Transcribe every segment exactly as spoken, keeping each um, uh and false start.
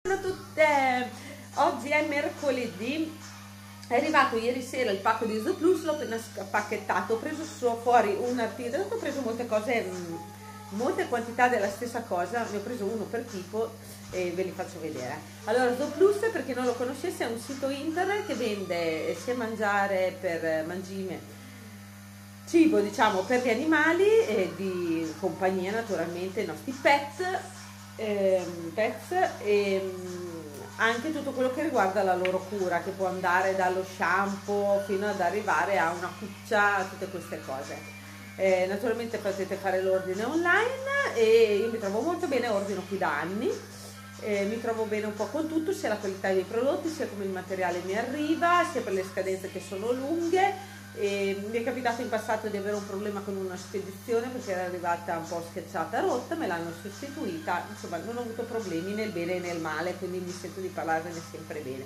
Buongiorno a tutte, oggi è mercoledì, è arrivato ieri sera il pacco di Zooplus, l'ho appena spacchettato, ho preso fuori un articolo, ho preso molte cose, molte quantità della stessa cosa, ne ho preso uno per tipo e ve li faccio vedere. Allora, Zooplus, per chi non lo conoscesse, è un sito internet che vende sia mangiare per mangime, cibo diciamo per gli animali e di compagnia, naturalmente i nostri pet, ehm, pets e anche tutto quello che riguarda la loro cura, che può andare dallo shampoo fino ad arrivare a una cuccia, tutte queste cose. Eh, naturalmente potete fare l'ordine online e io mi trovo molto bene, ordino qui da anni, eh, mi trovo bene un po' con tutto, sia la qualità dei prodotti, sia come il materiale mi arriva, sia per le scadenze che sono lunghe. E mi è capitato in passato di avere un problema con una spedizione perché era arrivata un po' schiacciata, rotta, me l'hanno sostituita, insomma non ho avuto problemi nel bene e nel male, quindi mi sento di parlarne sempre bene.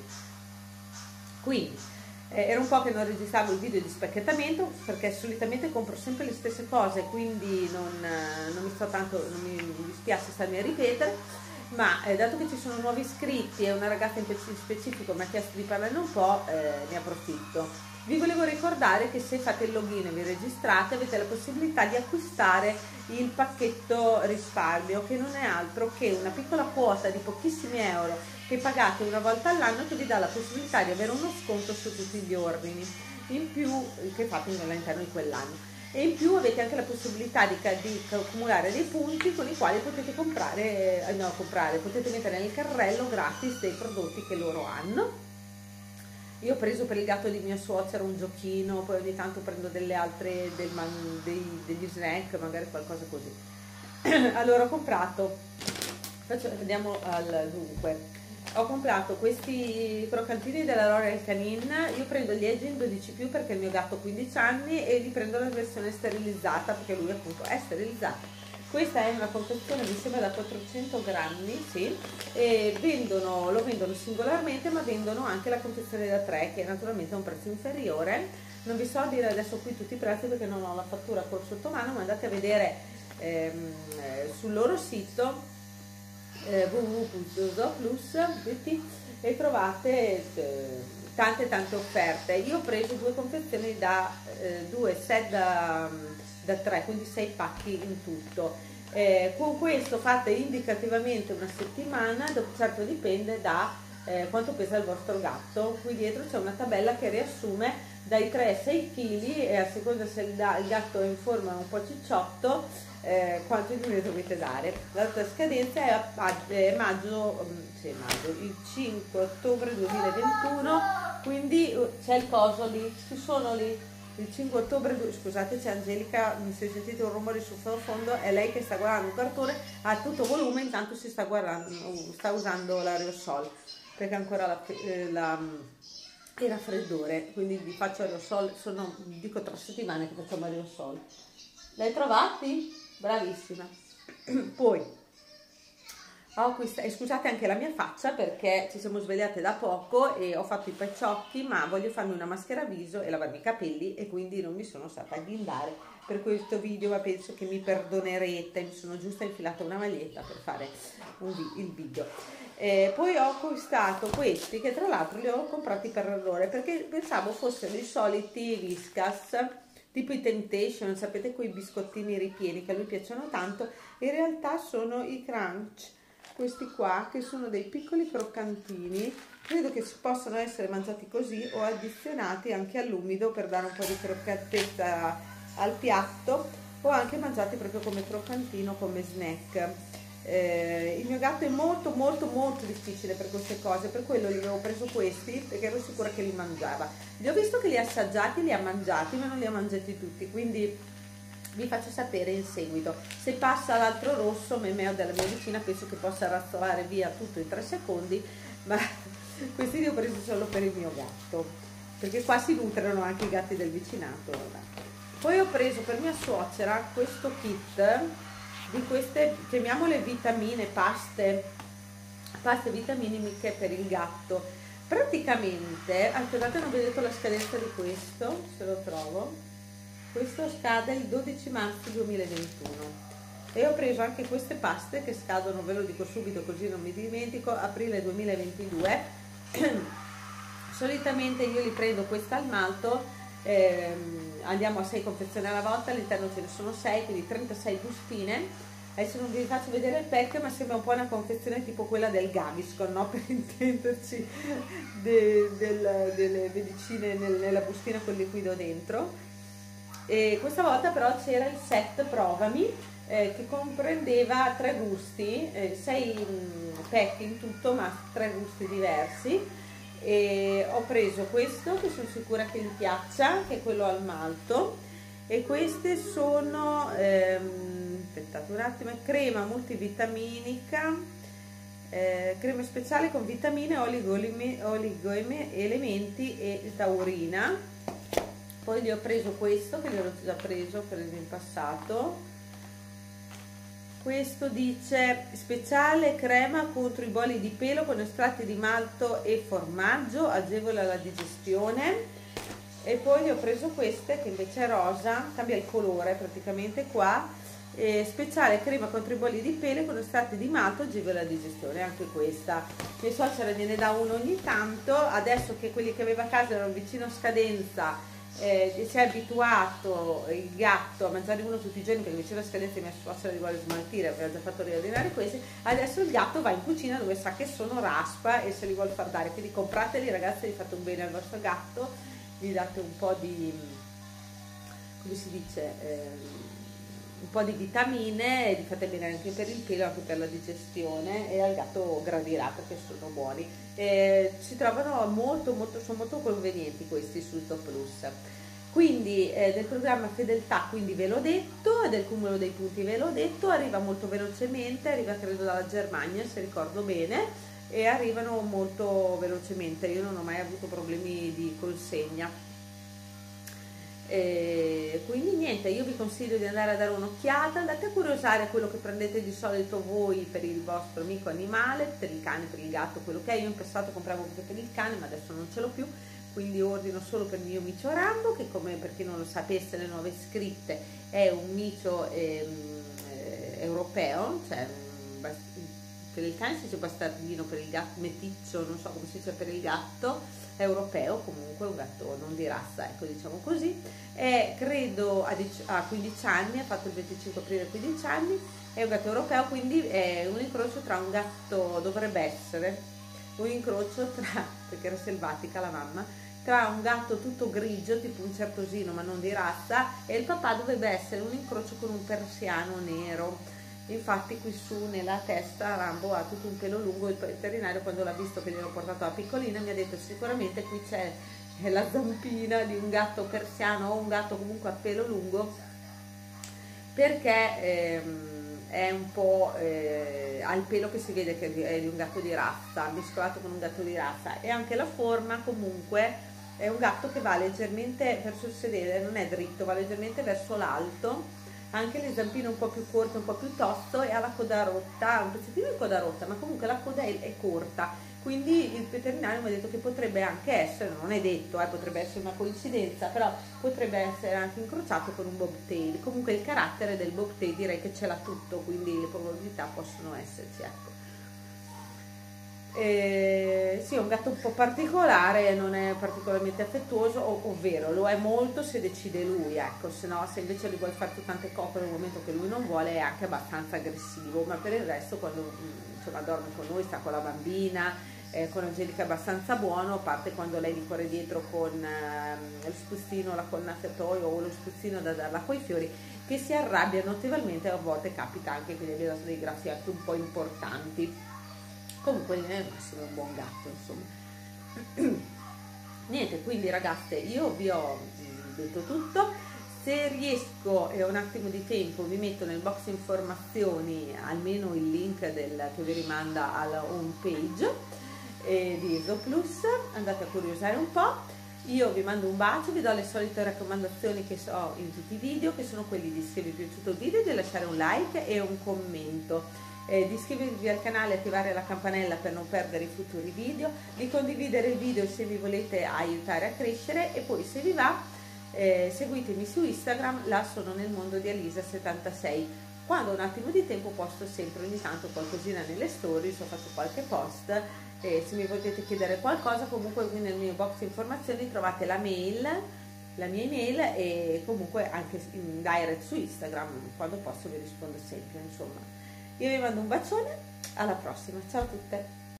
Quindi eh, era un po' che non registravo il video di spacchettamento perché solitamente compro sempre le stesse cose, quindi non, non mi sto tanto, non mi dispiace starmi a ripetere, ma eh, dato che ci sono nuovi iscritti e una ragazza in specifico mi ha chiesto di parlarne un po', eh, ne approfitto. Vi volevo ricordare che se fate il login e vi registrate avete la possibilità di acquistare il pacchetto risparmio, che non è altro che una piccola quota di pochissimi euro che pagate una volta all'anno, che vi dà la possibilità di avere uno sconto su tutti gli ordini in più che fate all'interno di quell'anno, e in più avete anche la possibilità di, di accumulare dei punti con i quali potete comprare, eh, no, comprare, potete mettere nel carrello gratis dei prodotti che loro hanno. Io ho preso per il gatto di mia suocera un giochino, poi ogni tanto prendo delle altre, del man, dei, degli snack, magari qualcosa così. Allora ho comprato, faccio, andiamo al dunque, ho comprato questi croccantini della L'Oréal Canine, io prendo gli Aging dodici più perché il mio gatto ha quindici anni e li prendo la versione sterilizzata perché lui appunto è sterilizzato. Questa è una confezione, mi sembra da quattrocento grammi, sì, e vendono, lo vendono singolarmente, ma vendono anche la confezione da tre, che naturalmente ha un prezzo inferiore. Non vi so dire adesso qui tutti i prezzi perché non ho la fattura col sotto mano, ma andate a vedere ehm, sul loro sito eh, w w w punto zooplus punto it e trovate eh, tante tante offerte. Io ho preso due confezioni da eh, due set da da tre, quindi sei pacchi in tutto. Eh, con questo fate indicativamente una settimana, certo dipende da eh, quanto pesa il vostro gatto. Qui dietro c'è una tabella che riassume dai tre ai sei chili e a seconda se il, il gatto è in forma un po' cicciotto eh, quanto di ne dovete dare. L'altra scadenza è, a, è maggio, sì, maggio, il cinque ottobre duemilaventuno, quindi c'è il coso lì, ci sono lì. Il cinque ottobre, scusate, c'è Angelica, se sentite un rumore sul sottofondo è lei che sta guardando un cartone a tutto volume, intanto si sta guardando, sta usando l'aerosol perché ancora la, la, il raffreddore, quindi vi faccio aerosol, sono dico tre settimane che facciamo aerosol. L'hai trovati? Bravissima. Poi ho acquistato, e scusate anche la mia faccia perché ci siamo svegliate da poco e ho fatto i pacciocchi, ma voglio farmi una maschera viso e lavarmi i capelli e quindi non mi sono stata a ghindare per questo video, ma penso che mi perdonerete, mi sono giusta infilata una maglietta per fare un vi il video. Eh, poi ho acquistato questi che tra l'altro li ho comprati per errore perché pensavo fossero i soliti Whiskas, tipo i Temptation, sapete, quei biscottini ripieni che a lui piacciono tanto, in realtà sono i Crunch. Questi qua che sono dei piccoli croccantini, credo che si possano essere mangiati così o addizionati anche all'umido per dare un po' di croccantezza al piatto, o anche mangiati proprio come croccantino, come snack. Eh, il mio gatto è molto molto molto difficile per queste cose, per quello gli avevo preso questi perché ero sicura che li mangiava. Li ho visto che li ha assaggiati, li ha mangiati, ma non li ha mangiati tutti, quindi vi faccio sapere in seguito. Se passa l'altro rosso, memeo della mia vicina, penso che possa razzolare via tutto in tre secondi, ma questi li ho presi solo per il mio gatto, perché qua si nutrono anche i gatti del vicinato. Poi ho preso per mia suocera questo kit di queste, chiamiamole vitamine, paste, paste vitaminiche per il gatto. Praticamente, aspettate, non vedete la scadenza di questo, se lo trovo. Questo scade il dodici marzo duemilaventuno. E ho preso anche queste paste che scadono, ve lo dico subito così non mi dimentico, aprile duemilaventidue. Solitamente io li prendo questa al malto, ehm, andiamo a sei confezioni alla volta, all'interno ce ne sono sei, quindi trentasei bustine. Adesso non vi faccio vedere il pack, ma sembra un po' una confezione tipo quella del Gaviscon, no? Per intenderci, de, del, delle medicine nel, nella bustina con il liquido dentro. E questa volta però c'era il set Provami, eh, che comprendeva tre gusti, eh, sei mh, pack in tutto, ma tre gusti diversi. E ho preso questo che sono sicura che gli piaccia, che è quello al malto, e queste sono ehm, aspettate un attimo, crema multivitaminica, eh, crema speciale con vitamine, oligoelementi e taurina. Poi gli ho preso questo che gli ho già preso per in passato. Questo dice speciale crema contro i boli di pelo con estratti di malto e formaggio, agevola la digestione. E poi ho preso queste che invece è rosa, cambia il colore praticamente qua, eh, speciale crema contro i bolli di pelo con estratti di malto, agevola la digestione, anche questa. Mia suocera gliene dà uno ogni tanto, adesso che quelli che aveva a casa erano vicino a scadenza, eh, si è abituato il gatto a mangiare uno tutti i giorni perché vicino a scadenza mia suocera li vuole smaltire, aveva già fatto riordinare questi, adesso il gatto va in cucina dove sa che sono raspa e se li vuole far dare, quindi comprateli ragazzi, vi fate un bene al vostro gatto, gli date un po' di, come si dice, eh, un po' di vitamine e li fate bene anche per il pelo, anche per la digestione, e al gatto gradirà perché sono buoni. Eh, si trovano molto, molto, sono molto convenienti questi sul Zooplus. Quindi eh, del programma Fedeltà, quindi ve l'ho detto, e del cumulo dei punti ve l'ho detto, arriva molto velocemente, arriva credo dalla Germania se ricordo bene, e arrivano molto velocemente, io non ho mai avuto problemi di consegna. E quindi niente, io vi consiglio di andare a dare un'occhiata, andate a curiosare quello che prendete di solito voi per il vostro amico animale, per il cane, per il gatto, quello che è. Io in passato compravo anche per il cane, ma adesso non ce l'ho più, quindi ordino solo per il mio micio Rambo, che come per chi non lo sapesse, le nuove iscritte, è un micio ehm, eh, europeo, cioè per il cane si dice bastardino, per il gatto meticcio, non so come si dice per il gatto, europeo, comunque un gatto non di razza, ecco, diciamo così. È credo a quindici anni, ha fatto il venticinque aprile quindici anni, è un gatto europeo, quindi è un incrocio tra un gatto, dovrebbe essere un incrocio tra, perché era selvatica la mamma, tra un gatto tutto grigio tipo un certosino ma non di razza, e il papà dovrebbe essere un incrocio con un persiano nero. Infatti qui su nella testa Rambo ha tutto un pelo lungo, il veterinario quando l'ha visto che gliel'ho portato la piccolina mi ha detto sicuramente qui c'è la zampina di un gatto persiano o un gatto comunque a pelo lungo, perché ehm, è un po' eh, ha il pelo che si vede che è di un gatto di razza, mescolato con un gatto di razza, e anche la forma comunque è un gatto che va leggermente verso il sedere, non è dritto, va leggermente verso l'alto, anche le zampine un po' più corte, un po' più tosto, e ha la coda rotta, un pezzettino di coda rotta, ma comunque la coda è, è corta, quindi il veterinario mi ha detto che potrebbe anche essere, non è detto, eh, potrebbe essere una coincidenza, però potrebbe essere anche incrociato con un bobtail. Comunque il carattere del bobtail direi che ce l'ha tutto, quindi le probabilità possono esserci, ecco. Eh, sì, è un gatto un po' particolare, non è particolarmente affettuoso, ov ovvero lo è molto se decide lui, ecco, se no, se invece gli vuoi fare tante coccole nel momento che lui non vuole, è anche abbastanza aggressivo, ma per il resto quando insomma dorme con noi, sta con la bambina, eh, con Angelica è abbastanza buono, a parte quando lei gli corre dietro con eh, lo spruzzino, la coll'annaffiatoio o lo spruzzino da darla coi fiori, che si arrabbia notevolmente, a volte capita anche che gli abbia dato dei graffiati un po' importanti. Comunque è massimo un buon gatto, insomma. Niente, quindi ragazze, io vi ho detto tutto. Se riesco e ho un attimo di tempo vi metto nel box informazioni almeno il link del, che vi rimanda alla home page eh, di Zooplus, andate a curiosare un po'. Io vi mando un bacio, vi do le solite raccomandazioni che so in tutti i video, che sono quelli di se vi è piaciuto il video di lasciare un like e un commento. Eh, di iscrivervi al canale e attivare la campanella per non perdere i futuri video, di condividere il video se vi volete aiutare a crescere, e poi se vi va eh, seguitemi su Instagram, là sono nel mondo di Alisa settantasei. quando ho un attimo di tempo posto sempre ogni tanto qualcosina nelle stories o faccio qualche post, e se mi volete chiedere qualcosa comunque nel mio box informazioni trovate la mail, la mia email, e comunque anche in direct su Instagram, quando posso vi rispondo sempre. Insomma, io vi mando un bacione, alla prossima, ciao a tutte.